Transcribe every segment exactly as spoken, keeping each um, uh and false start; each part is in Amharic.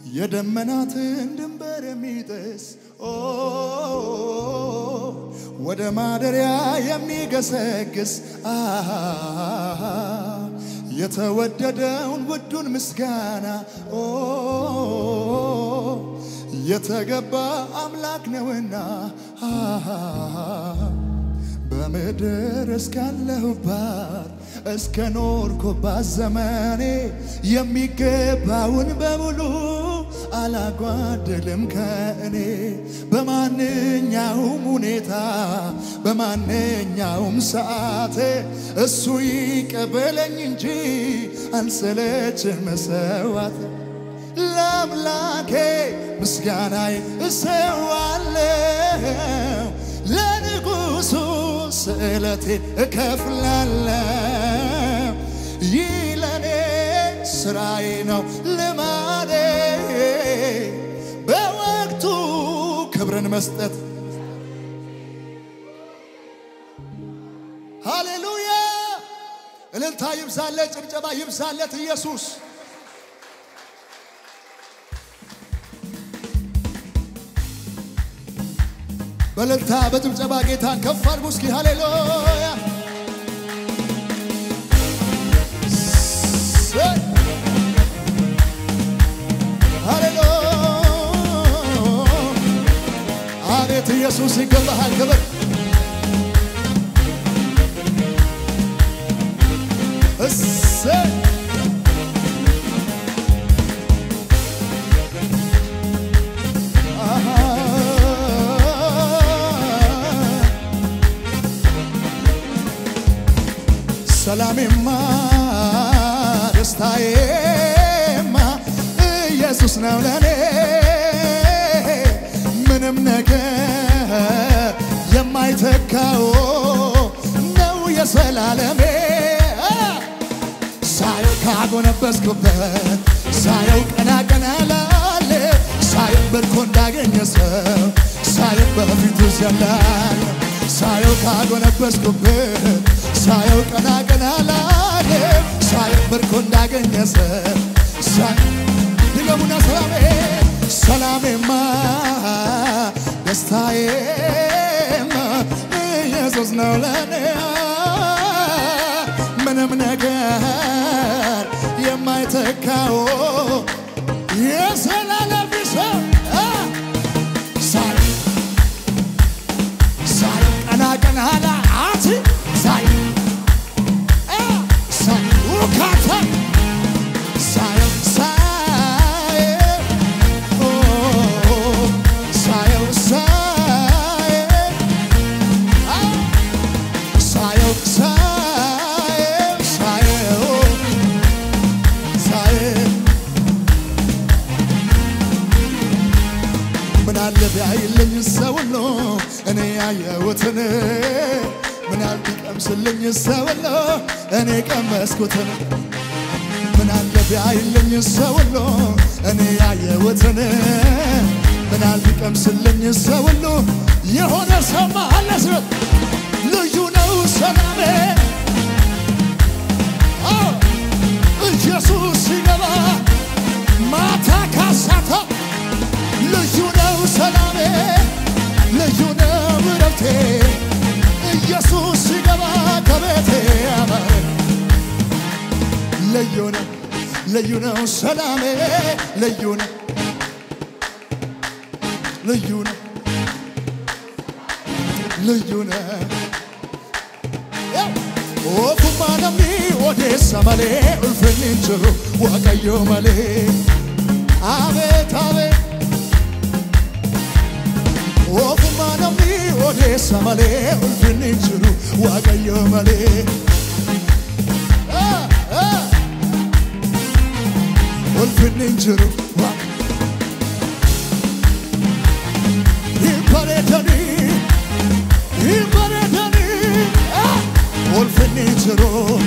የደመናትን ድንበር የሚጥስ ኦ ወደ ማደሪያ የሚገሰግስ አሃ የተወደደውን ውዱን ምስጋና ኦ የተገባ አምላክ ነውና አሃ በምድር እስካለሁባት እስከ ኖርኩባት ዘመኔ የሚገባውን በሙሉ አላጓደልም ከእኔ በማንኛውም ሁኔታ በማንኛውም ሰዓት እሱ ይቀበለኝ እንጂ አልሰለችም መሰዋት ለአምላኬ ምስጋናዬ እሰዋለሁ ለንጉሱ ስዕለቴን እከፍላለሁ ይለኔ ስራዬ ነው ልማዴ በወቅቱ ክብርን መስጠት ሃሌሉያ እልልታ ይብዛለት ጭብጨባ ይብዛለት ኢየሱስ በእልልታ በጭብጨባ ጌታን ከፍ አድርጉ እስኪ ሃሌሉያ ሃሌሉያ አቤት ኢየሱስ ይገባሃል ክብር እሰይ ሰላሜማ ደስታዬማ ኢየሱስ ነው ለኔ ምንም ነገር የማይተካው ነው የሰላለሜ ሳየው ካጎነበስኩበት ሳየው ቀና ቀና ላለ ሳየው በርኮ እንዳገኘ ሰው ሳየው በፊቱ ዘላለ ሳየው ካጎነበስኩበት ሳየው ቀና ቀና ላለ ሳየው በርኮ እንዳገኘ ሰው ድገሙና ሰላሜ ሰላሜማ ደስታዬማ ኢየሱስ ነው ለኔ ምንም ነገር የማይተካው የዘላለም ሰው ሳየው ሳየው ቀና ቀና ላለ ሳየው ቢያይልኝ ሰውሎ እኔ ያየሁትን ምናል ቢቀምስልኝ ሰውሎ እኔ ቀመስኩትን ምናል ቢያይልኝ ሰውሎ እኔ ያየሁትን ምናል ቢቀምስልኝ ሰውሎ የሆነ ሰማ አለስ ልዩ ነው ሰላሜ ኢየሱስ ሲገባ ማታ ካሳታ ልዩ ነው ሰላሜ ልዩ ነው ረፍቴ ኢየሱስ ሲገባ ከቤቴ አማረ ልዩ ነው ልዩ ነው ሰላሜ ልዩ ነው ልዩ ነው ልዩ ነው ኦፉማ ነሚ ኦዴሳ መሌ ኡልፍንንችሩ ዋቀዮ መሌ አቤት አቤት ኦፉማ ነሚ ኦዴሳ መሌ ኡልፍንንችሩ ዋቀዮ መሌ ኡልፍንንችሩ ይባረከኒ ይባረከኒ ኡልፍንንችሩ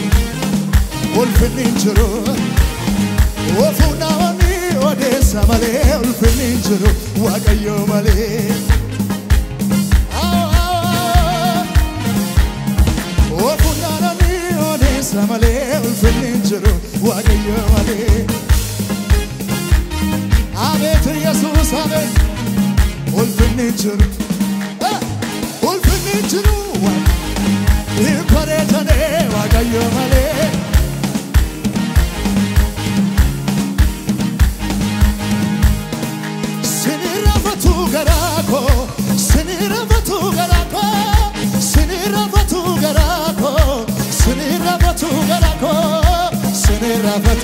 ኡልፍንንችሩ ኦፉና ነሚ ኦዴሳ መሌ ኡልፍንንችሩ ዋቀዮ መሌ Samale ulfinin jiro wagayo male ሳቤ ወልፍንችሩ ወልፍንችሩ ይኮሬተኔ ዋጋዮ ማሌ ስንረፈቱ ገራኮ ስንረፈቱ ገራኮ ስንረፈቱ ገራኮ ስንረፈቱ ገራኮ ስንረፈቱ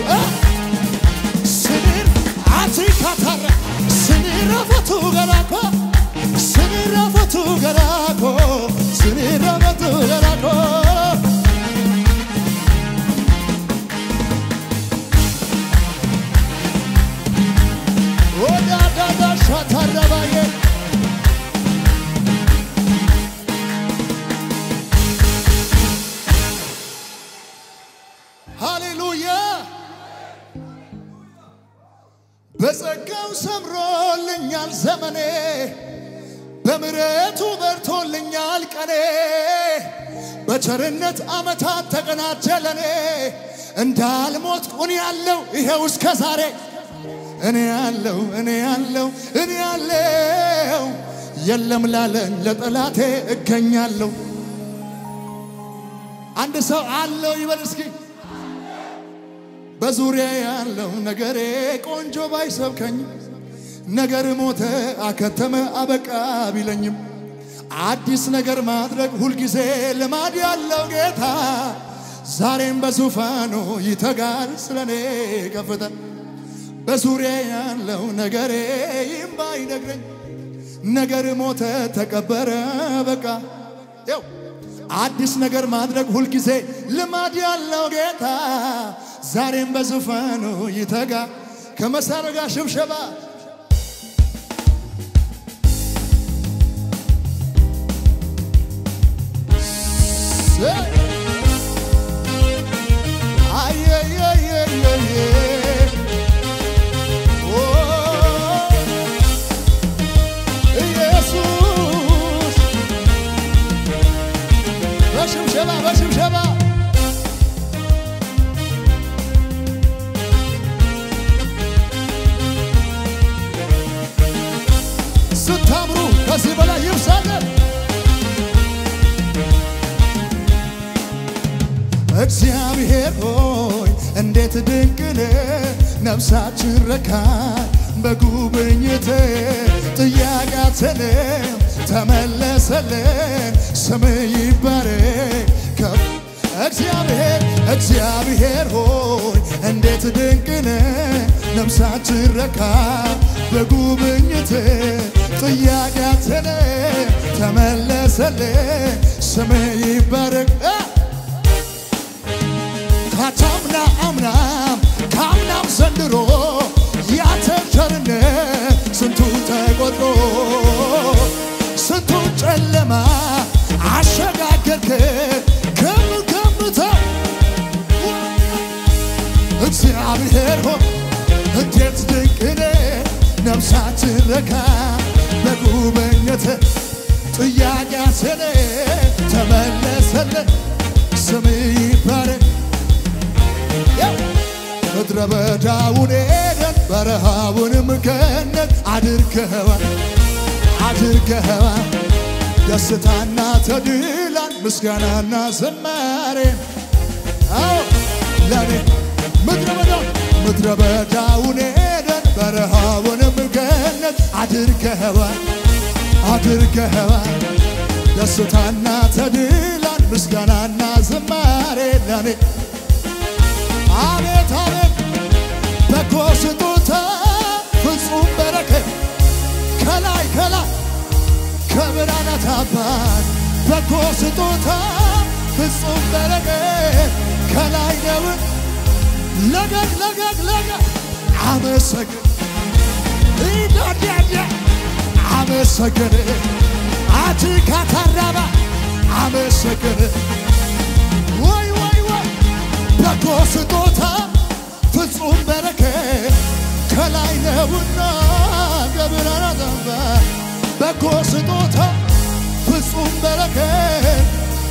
ስንር አትካታራ ስንረፈቱ ገራኮ ስንረፈቱ ገራኮ ስንረፈቱ ገራኮ ወዳዳዳ ሻታራባዬ ሃሌሉያ በጸጋው ሰምሮልኛል ዘመኔ በምሕረቱ በርቶልኛል ቀኔ በቸርነት ዓመታት ተቀናጀለኔ እንዳልሞት ቁን ያለው ይሄው እስከ ዛሬ እኔ ያለው እኔ ያለው እኔ ያለው የለም ላለን ለጠላቴ እገኛለሁ አንድ ሰው አለው ይበል እስኪ በዙሪያ ያለው ነገሬ ቆንጆ ባይሰብከኝ ነገር ሞተ አከተመ አበቃ ቢለኝም አዲስ ነገር ማድረግ ሁሉ ጊዜ ልማድ ያለው ጌታ ዛሬም በዙፋኑ ይተጋል ስለኔ ከፍታ በዙሪያ ያለው ነገሬ ይምባይ ነግረኝ ነገር ሞተ ተቀበረ በቃ ያው አዲስ ነገር ማድረግ ሁሉ ጊዜ ልማድ ያለው ጌታ ዛሬም በዙፋኑ ይተጋ ከመሳረጋ ሽብሸባ አየ የ የ የ ኢየሱስ በሽብሸባ በሽብሸባ ስታምሩ ከዚህ በላይ ይብሳል እግዚአብሔር ሆይ እንዴት ድንቅ ነህ ነፍሳችን ረካች በጉብኝት ጥያቄያችን ተመለሰልን ስምህ ይባረክ እግዚአብሔር እግዚአብሔር ሆይ እንዴት ድንቅ ነህ ነፍሳችን ረካች በጉብኝት ጥያቄያችን ተመለሰልን ስምህ ይባረክ ካቻምና አምናም ካምናም ዘንድሮ ያንተ ቸርነት ስንቱ ተቆጥሮ ስንቱ ጨለማ አሸጋገርክ ከምገምተው እግዚአብሔር ሆይ እንዴት ድንቅ ነህ ነፍሳችን ረካች በጉብኝት ጥያቄያችን ተመለሰልን ስምህ ይባረክ ምድረ በዳውን ኤደን በረሃውንም ገነት አድርገኸዋል አድርገኸዋል ደስታና ተድላን ምስጋናና ዝማሬን አዎ ለኔ ምድረ በዳውን ምድረ በዳውን ኤደን በረሃውንም ገነት አድርገኸዋል አድርገኸዋል ደስታና ተድላን ምስጋናና ዝማሬን ለኔ አቤት አቤት በጎ ስጦታ ፍጹም በረከት ከላይ ከላይ ከብርሃናት አባት በጎ ስጦታ ፍጹም በረከት ከላይ ነው ለገግ ለገግ ለገግ አመሰግን ኢዳዲያ አመሰግን አትካታራባ አመሰግን ወይ ወይ ወይ በጎ ስጦታ ፍጹም በረከት ከላይ ነውና ከብርሃናት አባት በጎ ስጦታ ፍጹም በረከት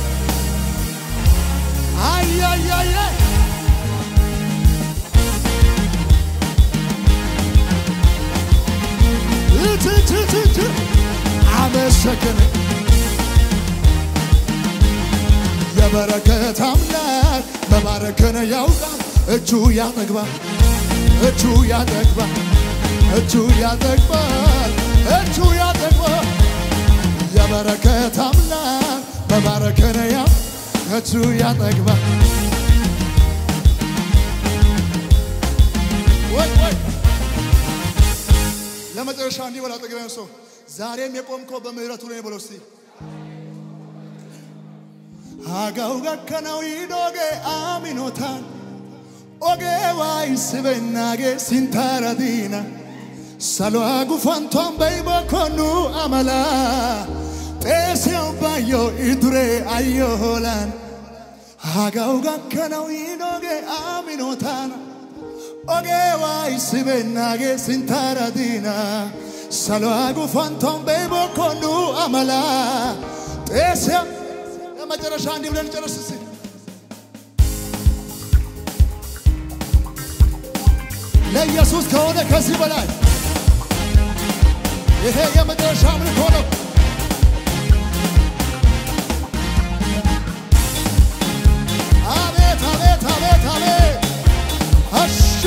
አይ አይ አይ ይመሰገን የበረከት አምላክ መባረክን ያውቃል እጁ ያጠግባል እጁ ያጠግባል እጁ ያጠግባል እጁ ያጠግባል የበረከት አምላክ መባረክን ያውቃል እጁ ያጠግባል ወይ ወይ ለመጨረሻ እንዲህ በላ ጠግበን ሰው ዛሬም የቆምከው በምህረቱ ነው ብሎ እስቲ አጋው ገከናው ይዶጌ አሚኖታን ኦጌ ዋይ ስበናጌ ሲንታራዲና ሰሎአ ጉፋንቷን በይቦኮኑ አመላ ጤሴው ባዮ ኢዱሬ አዮሆላን አጋው ገከናው ይዶጌ አሚኖታን ኦጌ ዋይ ስበናጌ ሲንታራዲና ሰሎአ ጉፋንቷን በይቦኮኑ አመላ ጤሴው መጨረሻ እንዲህ ብለን ጨርስ እስቲ ለኢየሱስ ከሆነ ከዚህ በላይ ይሄ የመጨረሻ አምልኮ ነው አቤት አቤት አቤት አቤት አሹ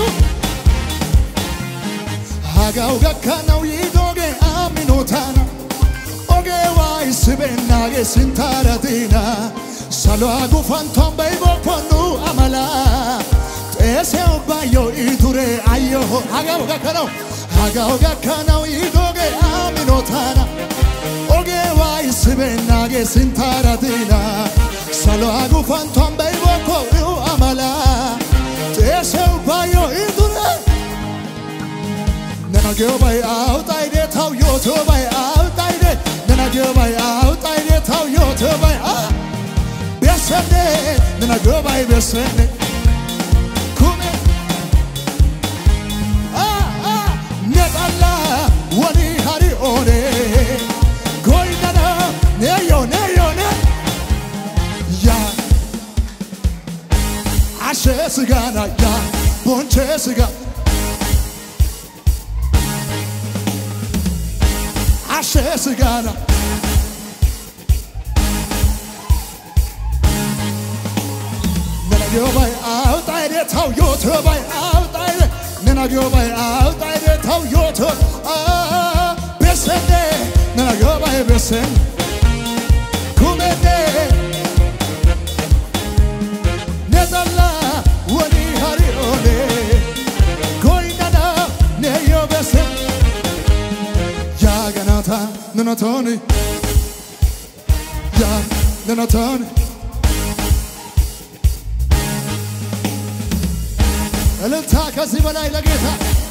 አጋው ገካናው ይዶጌ አሚኖታና ኦጌዋይ ስበናጌ ሲንታራዲና ሰሎአ ጉፋንቷን በይቦኮኑ አመላ ጤሴው ባዮ ኢዱሬ አዮሆ አጋው ገካናው አጋው ገካናው ይዶጌ አሚኖታና ኦጌዋይ ስበናጌ ሲንታራዲና ሰሎአ ጉፋንቷን በይቦኮኑ አመላ ጤሴው ባዮ ኢዱሬ ነናገባይ አውጣይዴ ታው ዮቶባይ አውጣይዴ ነናገባይ አውጣይዴ ታው ዮቶባይ አ በሰኔ ነናገባይ በሰኔ ኩሜ አ አ ነጣላ ወኒ ሃሪ ኦኔ ጎይናና ነዮ ነዮ ነ ያ አሸ ስጋና ያ ቦንቼ ስጋ አሸ ስጋና ነናገባይ አውጣይዴ ታው ዮቶባይ አውጣይዴ ነናገባይ አውጣይዴ ታው ዮቶ አ በሰኔ ነናገባይ በሰኔ ኩሜኔ ነጠላ ወኒ ሃሪ ኦኔ ጎይናና ነዮ በሰኔ ያገናታ ነናቶኒ ያ ነናቶኒ እልልታ ከዚህ በላይ ለጌታ